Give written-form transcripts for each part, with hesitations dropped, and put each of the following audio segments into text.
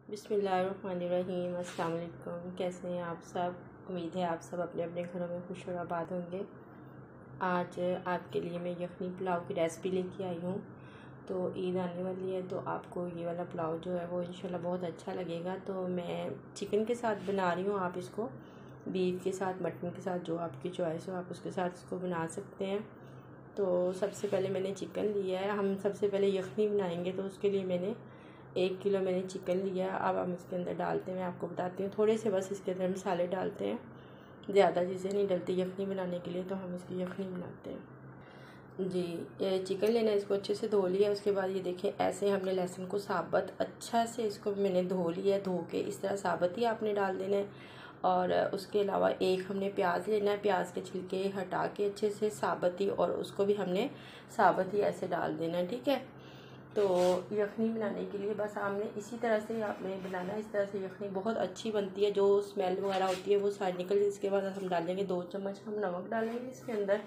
बिस्मिल्लाहिर्रहमानिर्रहीम। अस्सलाम वालेकुम। कैसे हैं आप सब? उम्मीद है आप सब अपने अपने घरों में खुश और आबाद होंगे। आज आपके लिए मैं यखनी पुलाव की रेसिपी लेके आई हूँ। तो ईद आने वाली है तो आपको ये वाला पुलाव जो है वो इंशाल्लाह बहुत अच्छा लगेगा। तो मैं चिकन के साथ बना रही हूँ। आप इसको बीफ के साथ, मटन के साथ, जो आपकी चॉइस हो आप उसके साथ इसको बना सकते हैं। तो सबसे पहले मैंने चिकन लिया है। हम सबसे पहले यखनी बनाएंगे तो उसके लिए मैंने 1 किलो मैंने चिकन लिया। अब हम इसके अंदर डालते हैं, मैं आपको बताती हूँ। थोड़े से बस इसके अंदर मसाले डालते हैं, ज़्यादा चीज़ें नहीं डलती यखनी बनाने के लिए। तो हम इसकी यखनी बनाते हैं जी। ये चिकन लेना है, इसको अच्छे से धो लिया। उसके बाद ये देखिए ऐसे हमने लहसुन को साबुत अच्छा से इसको मैंने धो लिया। धो के इस तरह साबुत ही आपने डाल देना है। और उसके अलावा एक हमने प्याज लेना है। प्याज के छिलके हटा के अच्छे से साबुत ही, और उसको भी हमने साबुत ही ऐसे डाल देना है, ठीक है। तो यखनी बनाने के लिए बस हमने इसी तरह से आपने बनाना है। इस तरह से यखनी बहुत अच्छी बनती है, जो स्मेल वगैरह होती है वो सारी निकल। इसके बाद हम डालेंगे 2 चम्मच हम नमक डालेंगे इसके अंदर,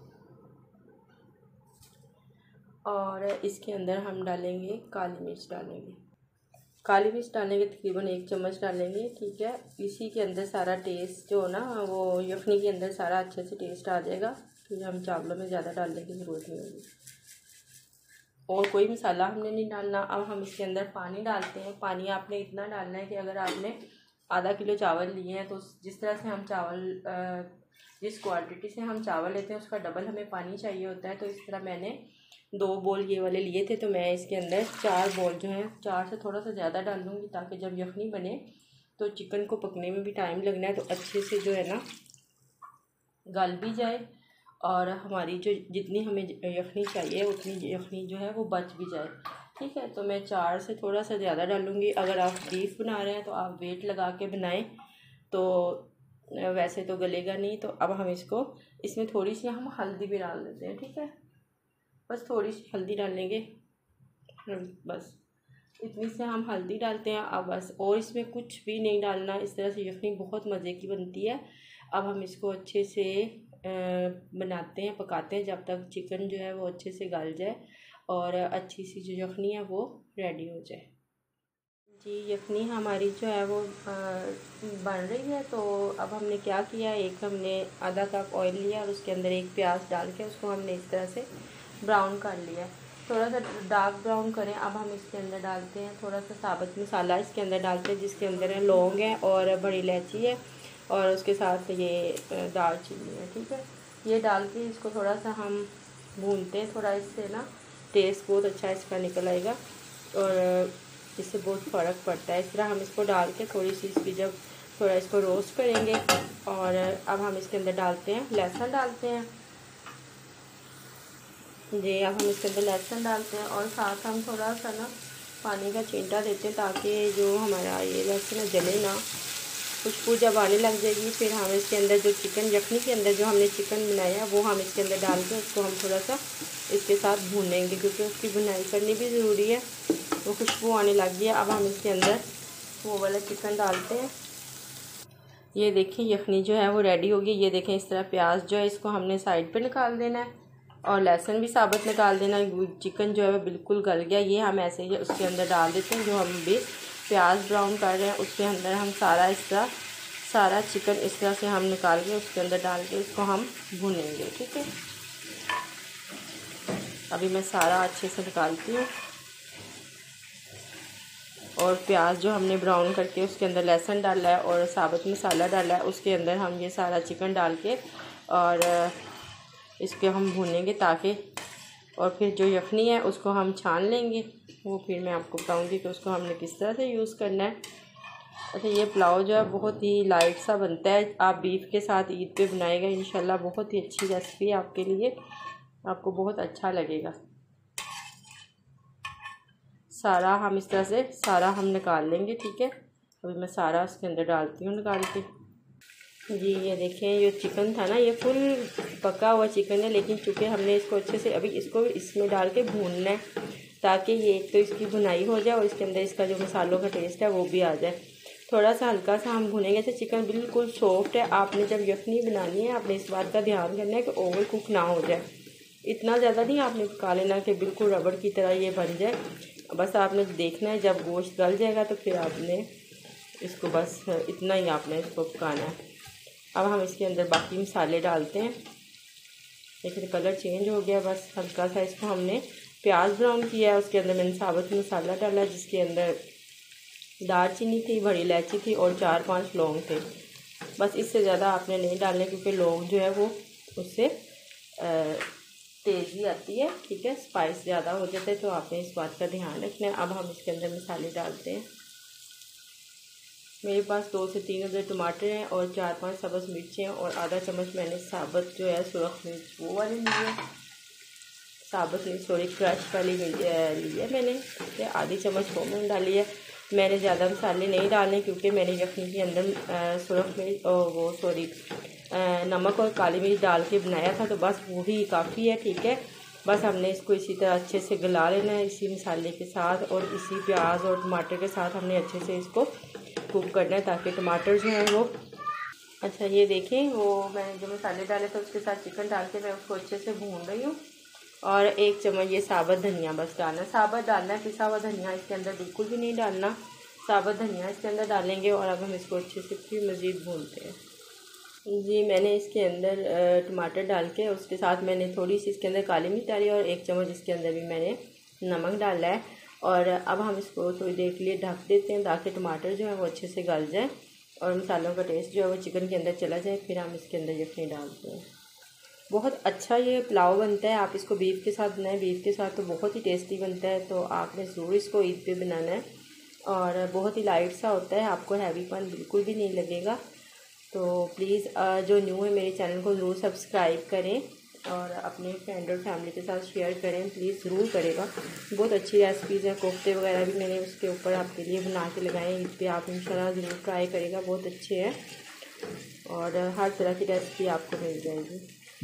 और इसके अंदर हम डालेंगे काली मिर्च डालेंगे। काली मिर्च डालेंगे तकरीबन 1 चम्मच डालेंगे, ठीक है। इसी के अंदर सारा टेस्ट जो ना वो यखनी के अंदर सारा अच्छे से टेस्ट आ जाएगा। फिर हम चावलों में ज़्यादा डालने की ज़रूरत नहीं होगी, और कोई मसाला हमने नहीं डालना। अब हम इसके अंदर पानी डालते हैं। पानी आपने इतना डालना है कि अगर आपने आधा किलो चावल लिए हैं तो जिस तरह से हम चावल जिस क्वांटिटी से हम चावल लेते हैं उसका डबल हमें पानी चाहिए होता है। तो इस तरह मैंने 2 बोल ये वाले लिए थे, तो मैं इसके अंदर 4 बोल जो हैं, 4 से थोड़ा सा ज़्यादा डाल दूँगी, ताकि जब यखनी बने तो चिकन को पकने में भी टाइम लगना है, तो अच्छे से जो है ना गल भी जाए, और हमारी जो जितनी हमें यखनी चाहिए उतनी यखनी जो है वो बच भी जाए, ठीक है। तो मैं 4 से थोड़ा सा ज़्यादा डालूँगी। अगर आप बीफ बना रहे हैं तो आप वेट लगा के बनाएं, तो वैसे तो गलेगा नहीं। तो अब हम इसमें थोड़ी सी हम हल्दी भी डाल देते हैं, ठीक है। बस थोड़ी सी हल्दी डालेंगे, बस इतनी से हम हल्दी डालते हैं। अब बस, और इसमें कुछ भी नहीं डालना। इस तरह से यखनी बहुत मज़े की बनती है। अब हम इसको अच्छे से बनाते हैं, पकाते हैं जब तक चिकन जो है वो अच्छे से गल जाए और अच्छी सी जो यखनी है वो रेडी हो जाए जी। यखनी हमारी जो है वो बन रही है। तो अब हमने क्या किया, एक हमने आधा कप ऑयल लिया और उसके अंदर एक प्याज डाल के उसको हमने इस तरह से ब्राउन कर लिया, थोड़ा सा डार्क ब्राउन करें। अब हम इसके अंदर डालते हैं थोड़ा सा साबुत मसाला, इसके अंदर डालते हैं, जिसके अंदर लौंग है और बड़ी इलायची है, और उसके साथ ये दालचीनी है, ठीक है। ये डाल के इसको थोड़ा सा हम भूनते हैं। थोड़ा इससे ना टेस्ट बहुत अच्छा इसका निकल आएगा, और इससे बहुत फ़र्क पड़ता है। इस तरह हम इसको डाल के थोड़ी सी इसकी जब थोड़ा इसको रोस्ट करेंगे, और अब हम इसके अंदर डालते हैं लहसुन डालते हैं जी। अब हम इसके अंदर लहसुन डालते हैं, और साथ हम थोड़ा सा ना पानी का छींटा देते हैं, ताकि जो हमारा ये लहसुन है जले ना। खुशबू जब आने लग जाएगी, फिर हम इसके अंदर जो चिकन यखनी के अंदर जो हमने चिकन बनाया वो हम इसके अंदर डाल के उसको हम थोड़ा सा इसके साथ भूनेंगे, क्योंकि उसकी भुनाई करनी भी ज़रूरी है। वो खुशबू आने लग गई है। अब हम इसके अंदर वो वाला चिकन डालते हैं। ये देखिए यखनी जो है वो रेडी होगी। ये देखें इस तरह प्याज जो है इसको हमने साइड पे निकाल देना है, और लहसुन भी साबुत निकाल देना है। चिकन जो है वो बिल्कुल गल गया। ये हम ऐसे ही उसके अंदर डाल देते हैं। जो हम भी प्याज ब्राउन कर रहे हैं उसके अंदर हम सारा चिकन इस तरह से हम निकाल के उसके अंदर डाल के इसको हम भूनेंगे, ठीक है। अभी मैं सारा अच्छे से निकालती हूँ, और प्याज जो हमने ब्राउन करके उसके अंदर लहसुन डाला है और साबुत मसाला डाला है, उसके अंदर हम ये सारा चिकन डाल के और इसके हम भूनेंगे, ताकि और फिर जो यखनी है उसको हम छान लेंगे। वो फिर मैं आपको बताऊंगी कि उसको हमने किस तरह से यूज़ करना है। अच्छा, ये पुलाव जो है बहुत ही लाइट सा बनता है। आप बीफ के साथ ईद पे बनाएगा इंशाल्लाह। बहुत ही अच्छी रेसिपी है आपके लिए, आपको बहुत अच्छा लगेगा। सारा हम इस तरह से सारा हम निकाल लेंगे, ठीक है। अभी मैं सारा उसके अंदर डालती हूँ निकाल के जी। ये देखें ये चिकन था ना, ये फुल पका हुआ चिकन है, लेकिन चूँकि हमने इसको अच्छे से अभी इसको इसमें डाल के भूनना है, ताकि ये एक तो इसकी भुनाई हो जाए और इसके अंदर इसका जो मसालों का टेस्ट है वो भी आ जाए। थोड़ा सा हल्का सा हम भुनेंगे। ऐसे चिकन बिल्कुल सॉफ्ट है। आपने जब यखनी बनानी है आपने इस बात का ध्यान करना है कि ओवर कुक ना हो जाए। इतना ज़्यादा नहीं आपने पका लेना कि बिल्कुल रबड़ की तरह ये बन जाए। बस आपने देखना है, जब गोश्त गल जाएगा तो फिर आपने इसको बस इतना ही आपने इसको पकाना है। अब हम इसके अंदर बाकी मसाले डालते हैं। देखिए कलर चेंज हो गया, बस हल्का सा इसको हमने प्याज ब्राउन किया है। उसके अंदर मैंने साबुत मसाला डाला जिसके अंदर दालचीनी थी, बड़ी इलायची थी और 4-5 लौंग थे। बस इससे ज़्यादा आपने नहीं डालने क्योंकि लौंग जो है वो उससे तेज़ी आती है, ठीक है, स्पाइस ज़्यादा हो जाता है, तो आपने इस बात का ध्यान रखना है। अब हम इसके अंदर मसाले डालते हैं। मेरे पास 2 से 3 अदर टमाटर हैं और 4-5 सब्ज़ मिर्चें और आधा चम्मच मैंने साबुत जो है सुरख मिर्च वो वाली ली है, साबुत मिर्च सॉरी क्रश वाली ली है मैंने, ठीक है। आधी चम्मच वो मैंने डाली है। मैंने ज़्यादा मसाले नहीं डालने क्योंकि मैंने यखनी के अंदर सुरख मिर्च और वो सॉरी नमक और काली मिर्च डाल के बनाया था, तो बस वही काफ़ी है, ठीक है। बस हमने इसको इसी तरह अच्छे से गला लेना है इसी मसाले के साथ और इसी प्याज और टमाटर के साथ हमने अच्छे से इसको कुक करना है ताकि टमाटर जो है वो अच्छा ये देखें वो मैंने जो मसाले डाले थे उसके साथ चिकन डाल के मैं उसको अच्छे से भून रही हूँ। और 1 चम्मच ये साबुत धनिया बस डालना, साबुत डालना है, पिसा हुआ धनिया इसके अंदर बिल्कुल भी नहीं डालना। साबुत धनिया इसके अंदर डालेंगे और अब हम इसको अच्छे से फिर मज़ीद भूनते हैं। जी मैंने इसके अंदर टमाटर डाल के उसके साथ मैंने थोड़ी सी इसके अंदर काली मिर्च डाली और 1 चम्मच इसके अंदर भी मैंने नमक डाला है। और अब हम इसको थोड़ी देर के लिए ढक देते हैं ताकि टमाटर जो है वो अच्छे से गल जाए और मसालों का टेस्ट जो है वो चिकन के अंदर चला जाए। फिर हम इसके अंदर यखनी डालते हैं। बहुत अच्छा ये पुलाव बनता है, आप इसको बीफ के साथ बनाएं, बीफ के साथ तो बहुत ही टेस्टी बनता है, तो आपने ज़रूर इसको ईद पे बनाना है। और बहुत ही लाइट सा होता है, आपको हैवीपन बिल्कुल भी नहीं लगेगा। तो प्लीज़ जो न्यू है मेरे चैनल को ज़रूर सब्सक्राइब करें और अपने फ्रेंड और फैमिली के साथ शेयर करें, प्लीज़ ज़रूर करेगा। बहुत अच्छी रेसिपीज़ हैं, कोफ्ते वगैरह भी मैंने उसके ऊपर आपके लिए बना के लगाए हैं, इस पर आप इंशाल्लाह ज़रूर ट्राई करेगा, बहुत अच्छे हैं और हर तरह की रेसिपी आपको मिल जाएगी।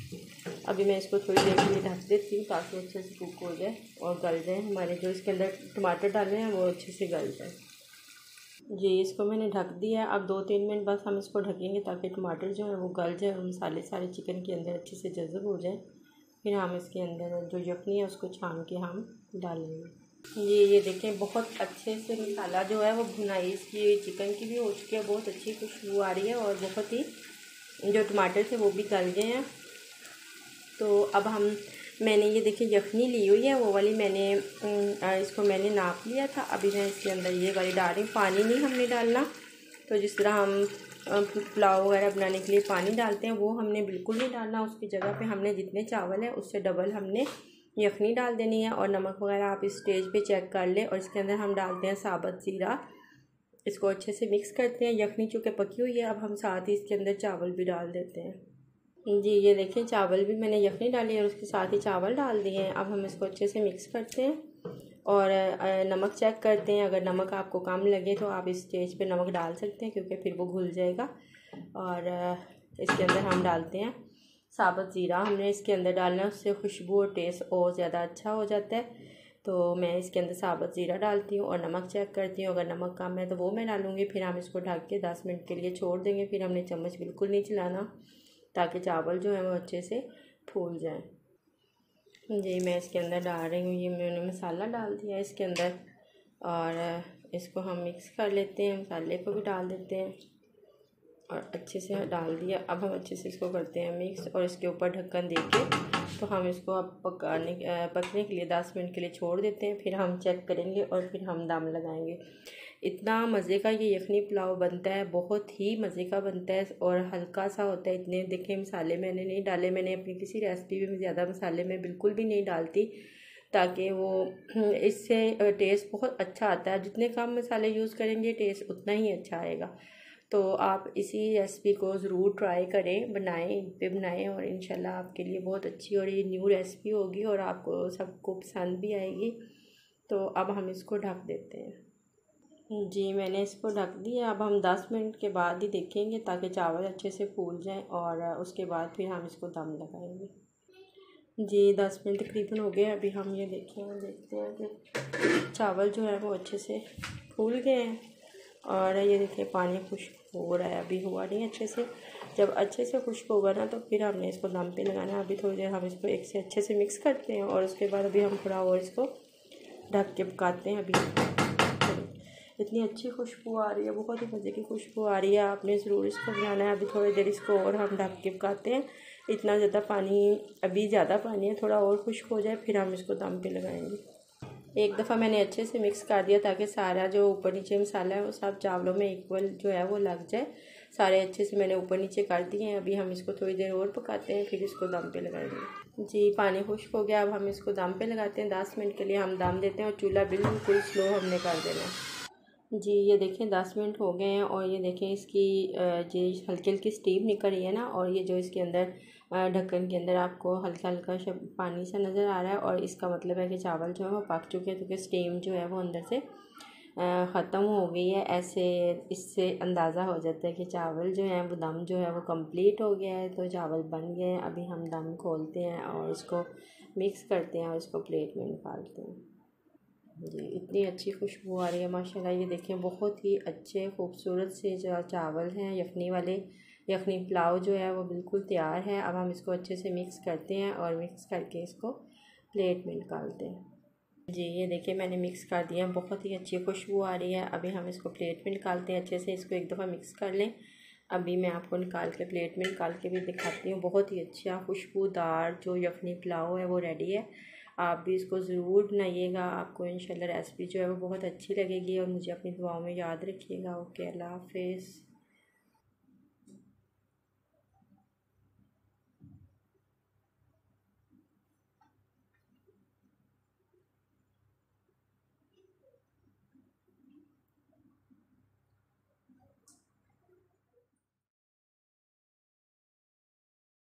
अभी मैं इसको थोड़ी देर के लिए ढक देती हूँ ताकि अच्छे से कुक हो जाए और गल जाए, हमारे जो इसके अंदर टमाटर डाले हैं वो अच्छे से गल जाए। जी इसको मैंने ढक दिया है। अब 2-3 मिनट बस हम इसको ढकेंगे ताकि टमाटर जो है वो गल जाए और मसाले सारे चिकन के अंदर अच्छे से जज़ब हो जाए। फिर हम इसके अंदर जो यखनी है उसको छान के हम डालेंगे। ये देखें बहुत अच्छे से मसाला जो है वो भुनाई इसकी चिकन की भी हो चुकी है, बहुत अच्छी खुशबू आ रही है और बहुत ही जो टमाटर थे वो भी गल गए हैं। तो अब मैंने ये देखिए यखनी ली हुई है, वो वाली मैंने इसको मैंने नाप लिया था। अभी मैं इसके अंदर ये वाली डाल रही हूँ, पानी नहीं हमने डालना। तो जिस तरह हम पुलाव वगैरह बनाने के लिए पानी डालते हैं वो हमने बिल्कुल नहीं डालना, उसकी जगह पे हमने जितने चावल है उससे डबल हमने यखनी डाल देनी है। और नमक वगैरह आप इस स्टेज पे चेक कर लें। और इसके अंदर हम डालते हैं साबुत ज़ीरा, इसको अच्छे से मिक्स करते हैं। यखनी चूँकि पकी हुई है, अब हम साथ ही इसके अंदर चावल भी डाल देते हैं। जी ये देखिए चावल भी मैंने यखनी डाली है और उसके साथ ही चावल डाल दिए हैं। अब हम इसको अच्छे से मिक्स करते हैं और नमक चेक करते हैं। अगर नमक आपको कम लगे तो आप इस स्टेज पे नमक डाल सकते हैं क्योंकि फिर वो घुल जाएगा। और इसके अंदर हम डालते हैं साबुत ज़ीरा, हमने इसके अंदर डालना है, उससे खुशबू और टेस्ट और ज़्यादा अच्छा हो जाता है। तो मैं इसके अंदर साबुत ज़ीरा डालती हूँ और नमक चेक करती हूँ, अगर नमक कम है तो वो मैं डालूँगी। फिर हम इसको ढक के 10 मिनट के लिए छोड़ देंगे। फिर हमने चम्मच बिल्कुल नहीं चलाना ताकि चावल जो है वो अच्छे से फूल जाए। जी मैं इसके अंदर डाल रही हूँ, ये मैंने मसाला डाल दिया इसके अंदर और इसको हम मिक्स कर लेते हैं। मसाले को भी डाल देते हैं और अच्छे से डाल दिया। अब हम अच्छे से इसको करते हैं मिक्स और इसके ऊपर ढक्कन देके तो हम इसको अब पकने के लिए 10 मिनट के लिए छोड़ देते हैं। फिर हम चेक करेंगे और फिर हम दम लगाएंगे। इतना मज़े का ये यखनी पुलाव बनता है, बहुत ही मज़े का बनता है और हल्का सा होता है। इतने देखें मसाले मैंने नहीं डाले, मैंने अपनी किसी रेसिपी में ज़्यादा मसाले मैं बिल्कुल भी नहीं डालती ताकि वो इससे टेस्ट बहुत अच्छा आता है। जितने कम मसाले यूज़ करेंगे टेस्ट उतना ही अच्छा आएगा। तो आप इसी रेसिपी को ज़रूर ट्राई करें, बनाएं, पे बनाएं और इंशाल्लाह आपके लिए बहुत अच्छी और ये न्यू रेसिपी होगी और आपको सबको पसंद भी आएगी। तो अब हम इसको ढक देते हैं। जी मैंने इसको ढक दिया। अब हम 10 मिनट के बाद ही देखेंगे ताकि चावल अच्छे से फूल जाएं और उसके बाद फिर हम इसको दम लगाएंगे। जी 10 मिनट तकरीबन हो गए। अभी हम ये देखते हैं कि चावल जो है वो अच्छे से फूल गए हैं और ये देखिए पानी खुश्क हो रहा है, अभी हुआ नहीं अच्छे से। जब अच्छे से खुश्क होगा ना तो फिर हमने इसको दम पे लगाना है। अभी थोड़ी देर हम इसको एक से अच्छे से मिक्स करते हैं और उसके बाद अभी हम थोड़ा और इसको ढक के पकाते हैं अभी। इतनी अच्छी खुशबू आ रही है, बहुत ही मज़े की खुशबू आ रही है। आपने ज़रूर इसको बनाना है। अभी थोड़ी देर इसको और हम ढक के पकाते हैं। इतना ज़्यादा पानी, अभी ज़्यादा पानी है, थोड़ा और खुश्क हो जाए फिर हम इसको दम पे लगाएंगे। एक दफ़ा मैंने अच्छे से मिक्स कर दिया ताकि सारा जो ऊपर नीचे मसाला है वो सब चावलों में इक्वल जो है वो लग जाए। सारे अच्छे से मैंने ऊपर नीचे कर दिए हैं। अभी हम इसको थोड़ी देर और पकाते हैं, फिर इसको दम पे लगाएंगे। जी, पानी खुश्क हो गया। अब हम इसको दम पे लगाते हैं। 10 मिनट के लिए हम दम देते हैं और चूल्हा बिल्कुल स्लो हमने कर देना है। जी, ये देखें 10 मिनट हो गए हैं और ये देखें इसकी जी हल्की हल्की स्टीम निकल रही है ना, और ये जो इसके अंदर ढक्कन के अंदर आपको हल्का हल्का पानी सा नज़र आ रहा है, और इसका मतलब है कि चावल जो है वो पक चुके हैं, क्योंकि स्टीम जो है वो अंदर से ख़त्म हो गई है। ऐसे इससे अंदाज़ा हो जाता है कि चावल जो है वो दम जो है वो कंप्लीट हो गया है। तो चावल बन गए हैं। अभी हम दम खोलते हैं और इसको मिक्स करते हैं और इसको प्लेट में निकालते हैं। जी, इतनी अच्छी खुशबू आ रही है माशाल्लाह। ये देखें बहुत ही अच्छे खूबसूरत से जो चावल हैं यखनी वाले, यखनी पुलाव जो है वो बिल्कुल तैयार है। अब हम इसको अच्छे से मिक्स करते हैं और मिक्स करके इसको प्लेट में निकालते हैं। जी, ये देखिए मैंने मिक्स कर दिया, बहुत ही अच्छी खुशबू आ रही है। अभी हम इसको प्लेट में निकालते हैं। अच्छे से इसको एक दफ़ा मिक्स कर लें। अभी मैं आपको निकाल के प्लेट में निकाल के भी दिखाती हूँ। बहुत ही अच्छा खुशबूदार जो यखनी पुलाव है वो रेडी है। आप भी इसको ज़रूर बनाइएगा। आपको इंशाल्लाह रेसिपी जो है वो बहुत अच्छी लगेगी, और मुझे अपनी दुआओं में याद रखिएगा। ओके, अल्लाह हाफ़िज़।